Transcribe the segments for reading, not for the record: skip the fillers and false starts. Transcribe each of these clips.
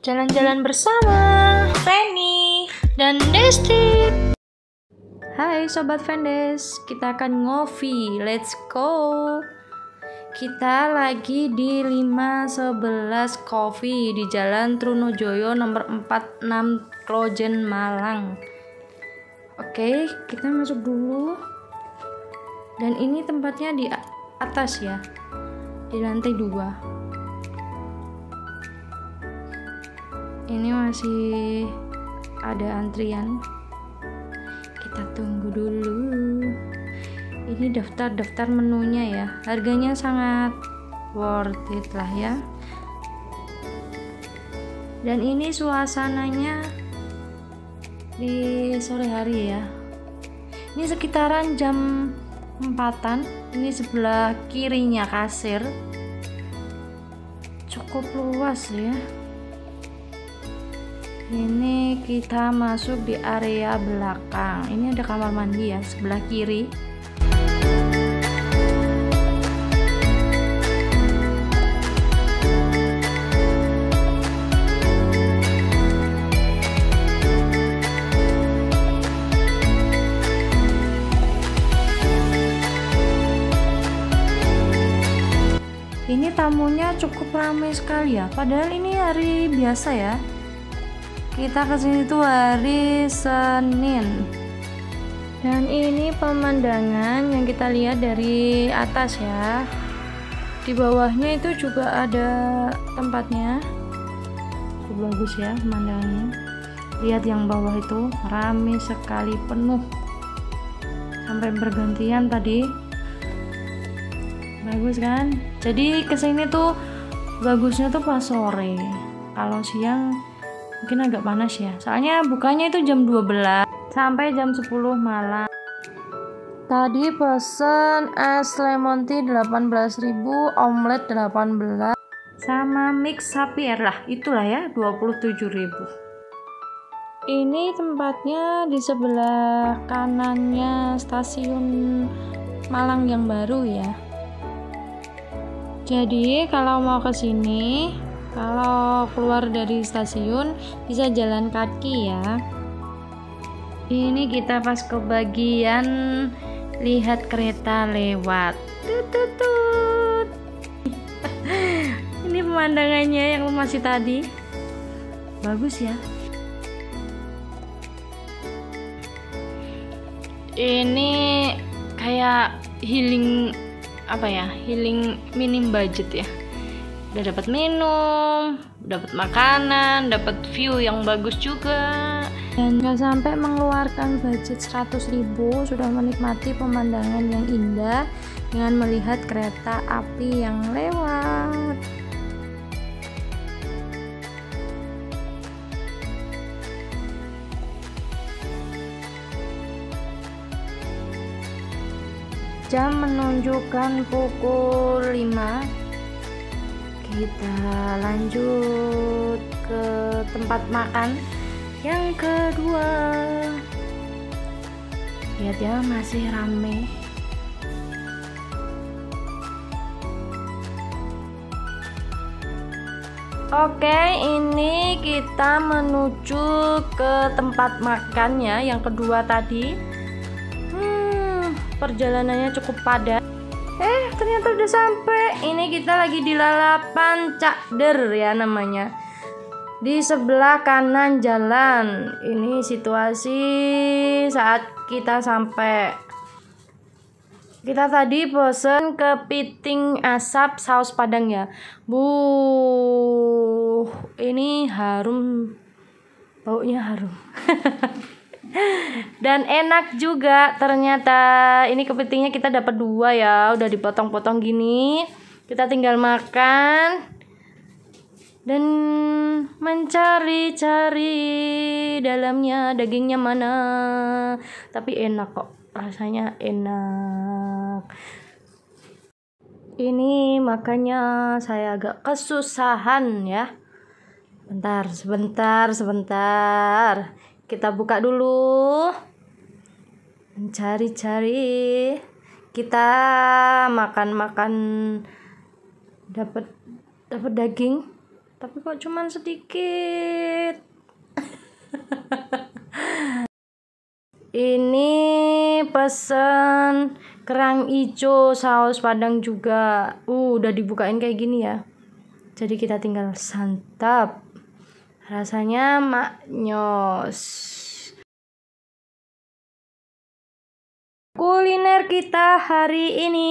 Jalan-jalan bersama Fanny dan Desti. Hai Sobat Vendes, kita akan ngopi, let's go. Kita lagi di 511 Coffee di Jalan Trunojoyo nomor 46 Klojen Malang. Oke, kita masuk dulu. Dan ini tempatnya di atas ya, di lantai 2. Ini masih ada antrian, kita tunggu dulu. Ini daftar menunya ya, harganya sangat worth it lah ya. Dan ini suasananya di sore hari ya, ini sekitaran jam 4-an. Ini sebelah kirinya kasir, cukup luas ya. Ini kita masuk di area belakang. Ini ada kamar mandi ya, sebelah kiri. Ini tamunya cukup ramai sekali ya, padahal ini hari biasa ya. Kita kesini tuh hari Senin. Dan ini pemandangan yang kita lihat dari atas ya. Di bawahnya itu juga ada tempatnya. Cukup bagus ya pemandangannya. Lihat yang bawah itu ramai sekali, penuh. Sampai bergantian tadi. Bagus kan? Jadi kesini tuh bagusnya tuh pas sore. Kalau siang mungkin agak panas ya, soalnya bukanya itu jam 12 sampai jam 10 malam. Tadi pesen es lemon tea 18.000, omelet 18, sama mix sapi air lah, itulah ya 27.000. Ini tempatnya di sebelah kanannya stasiun Malang yang baru ya. Jadi kalau mau ke sini, kalau keluar dari stasiun bisa jalan kaki ya. Ini kita pas ke bagian lihat kereta lewat. Tututut. Ini pemandangannya yang masih tadi. Bagus ya. Ini kayak healing healing minim budget ya. Udah dapat minum, dapat makanan, dapat view yang bagus juga, dan nggak sampai mengeluarkan budget 100.000, sudah menikmati pemandangan yang indah dengan melihat kereta api yang lewat. Jam menunjukkan pukul 5. Kita lanjut ke tempat makan yang kedua. Lihat ya, masih rame. Oke, ini kita menuju ke tempat makan ya, yang kedua tadi. Perjalanannya cukup padat. Ternyata udah sampai. Ini kita lagi di Lalapan Cakder ya namanya. Di sebelah kanan jalan. Ini situasi saat kita sampai. Kita tadi pesen kepiting asap saus padang ya. Ini harum. Baunya harum. Dan enak juga ternyata. Ini kepitingnya kita dapat 2 ya, udah dipotong-potong gini. Kita tinggal makan dan mencari-cari dalamnya, dagingnya mana. Tapi enak kok, rasanya enak. Ini makanya saya agak kesusahan ya. Sebentar. Kita buka dulu, mencari-cari. Kita makan dapat daging tapi kok cuman sedikit. Ini pesen kerang ijo saus padang juga. Udah dibukain kayak gini ya. Jadi kita tinggal santap. Rasanya maknyos. Kuliner kita hari ini.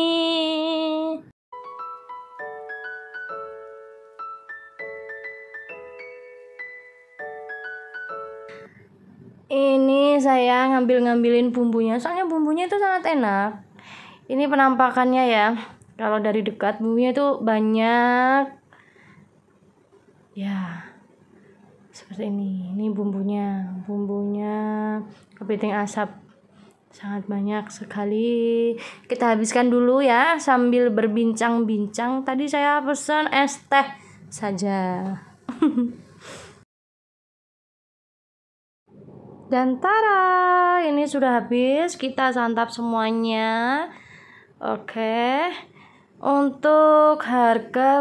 Ini saya ngambilin bumbunya, soalnya bumbunya itu sangat enak. Ini penampakannya ya. Kalau dari dekat bumbunya itu banyak. Ya, seperti ini. Ini bumbunya kepiting asap. Sangat banyak sekali. Kita habiskan dulu ya sambil berbincang-bincang. Tadi saya pesan es teh saja. Dan tara, ini sudah habis. Kita santap semuanya. Oke. Untuk harga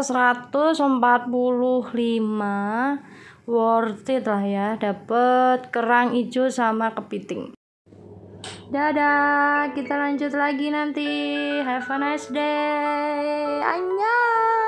145 worth it lah ya. Dapat kerang hijau sama kepiting. Dadah, kita lanjut lagi nanti. Have a nice day. Annyeong.